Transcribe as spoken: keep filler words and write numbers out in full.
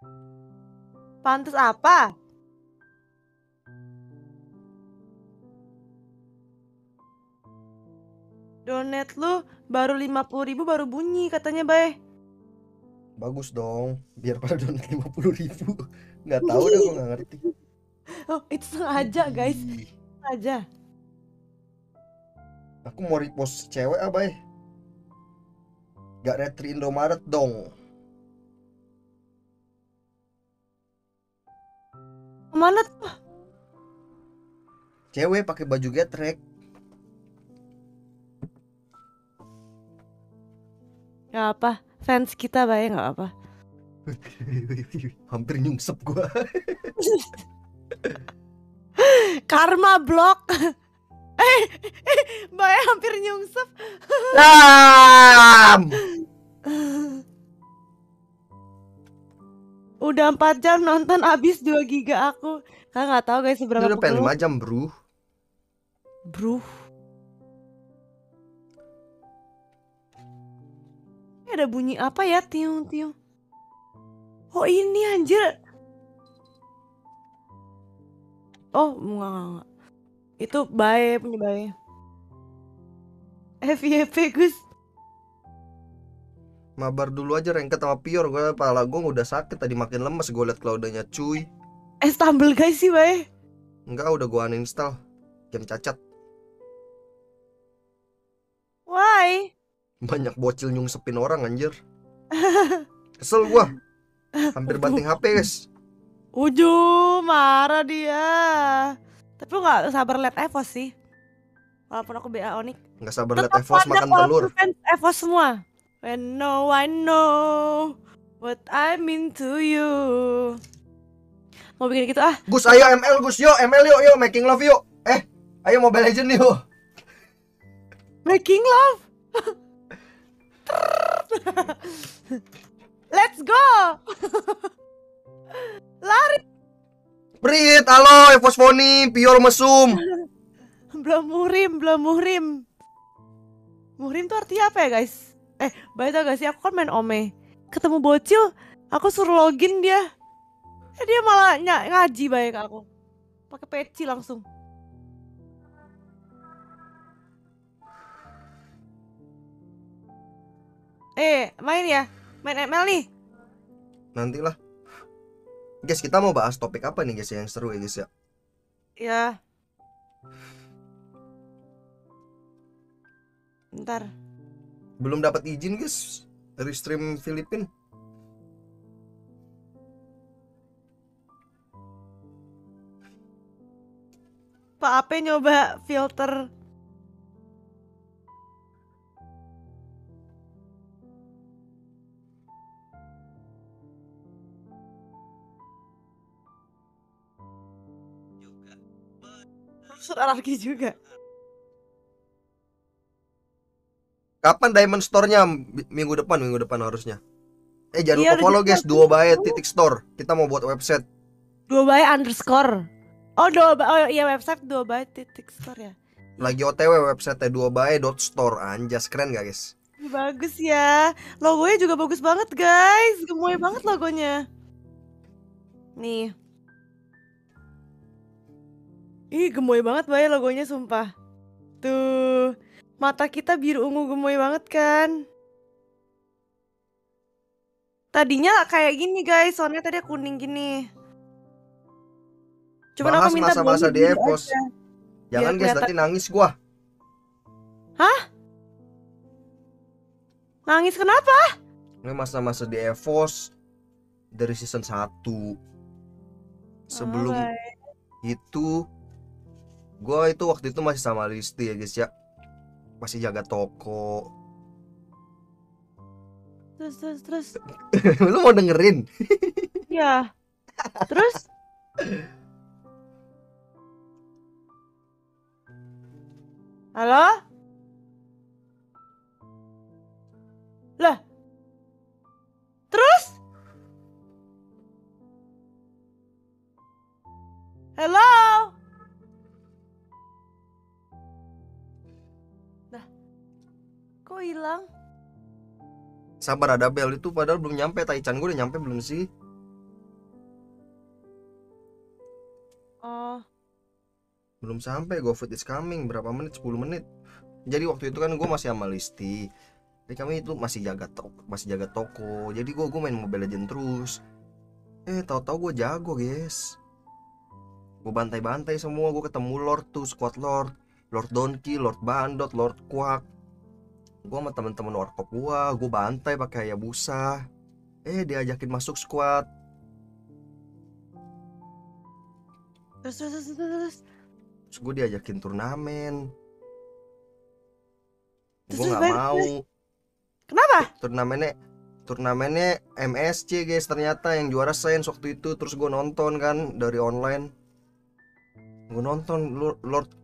Pantes apa? Donet lu baru lima puluh ribu baru bunyi katanya, Bay. Bagus dong, biar pada donat lima puluh ribu. Nggak tahu dah, gue nggak ngerti. Oh, itu sengaja, guys. Ih, Sengaja. aku mau repost cewek apa ya? Gak retri Indomaret dong. Mana tuh? Cewek pakai baju getrek. Gak apa, fans kita, Bay, gak apa. Hampir nyungsep gua. Karma block. eh, eh, Bay hampir nyungsep. Lam. Udah empat jam nonton, habis dua giga aku. Kalian nggak tahu guys seberapa Itu udah pengen pegel. lima jam, bro. Bro. Ini ada bunyi apa ya, tiung tiung. Oh ini anjir. Oh enggak enggak, enggak. Itu bae punya bae. F Y P Gus. Mabar dulu aja rengket sama Pior. Gue kepala gue udah sakit tadi, makin lemes gue liat cloudnya cuy. Eh stumble guys sih bae. Enggak, udah gue uninstall. Game cacat. Why? Banyak bocil nyungsepin orang anjir. Kesel gua. Hampir banting H P, guys. Ujung marah dia. Tapi lu gak sabar liat Evos sih. Walaupun aku B A Onyx. Nggak sabar liat Evos makan telur. Fans Evos semua. When no one know what I mean to you. Mau bikin gitu ah. Gus, ayo M L Gus, yo M L yuk, yuk making love yuk. Eh, ayo Mobile Legend yuk. Making love. Let's go. Lari. Prit, halo Evos Foni, Pior mesum. Belum muhrim, belum muhrim. Muhrim tuh artinya apa ya guys? Eh, baik tau gak sih, aku kan main Ome. Ketemu bocil, aku suruh login dia. Eh dia malah ny- ngaji baik aku. Pakai peci langsung. Eh, main ya? Main M L nih? Nantilah. Guys, kita mau bahas topik apa nih guys yang seru ya guys ya? Ya. Ntar. Belum dapat izin guys dari stream Filipin. Pak Ape nyoba filter. Profesor anarki juga. Kapan Diamond Store-nya? Minggu depan, minggu depan harusnya. Eh jangan Iya, lupa udah follow jadi guys, dua bae titik store. Kita mau buat website. Dua bae underscore. Oh, dua bae. Oh iya, website dua bae titik store ya. Lagi O T W website dua bae dot store. Anjas, keren gak guys? Bagus ya. Logonya juga bagus banget guys. Gemoy banget logonya. Nih. Ih gemoy banget bae logonya sumpah. Tuh. Mata kita biru ungu gemoy banget kan. Tadinya kayak gini guys, soalnya tadi kuning gini. Cuman Bahas aku minta masa-masa bawahnya di biru Evos. aja. Jangan Biar guys, kelihatan. nanti nangis gua. Hah? Nangis kenapa? Ini masa-masa di Evos dari season satu. Sebelum Oh, itu gua itu waktu itu masih sama Listi ya guys ya. Masih jaga toko. Terus terus terus. Lu mau dengerin? Ya. Terus? Halo? Lah. Terus? Hello? Nah. Kok hilang? Sabar, ada bel itu padahal belum nyampe. Taichan gue udah nyampe belum sih? Oh, Belum sampai, GoFood is coming. Berapa menit? sepuluh menit. Jadi waktu itu kan gue masih sama Listi. Jadi kami itu masih jaga toko, masih jaga toko. Jadi gue gue main Mobile Legend terus. Eh, tahu-tahu gue jago, guys. Gue bantai-bantai semua, gue ketemu Lord tuh, squad Lord, Lord Donkey, Lord Bandot, Lord Quack. Gue sama temen-temen warkop gue, gue bantai pakai Hayabusa. Eh, diajakin masuk squad. terus terus terus terus. terus. Terus gue diajakin turnamen. Terus, Gue terus, nggak balik, mau. balik. Kenapa? Turnamennya turnamennya M S C, guys, ternyata yang juara Saints waktu itu. Terus gue nonton kan dari online. Gue nonton Lord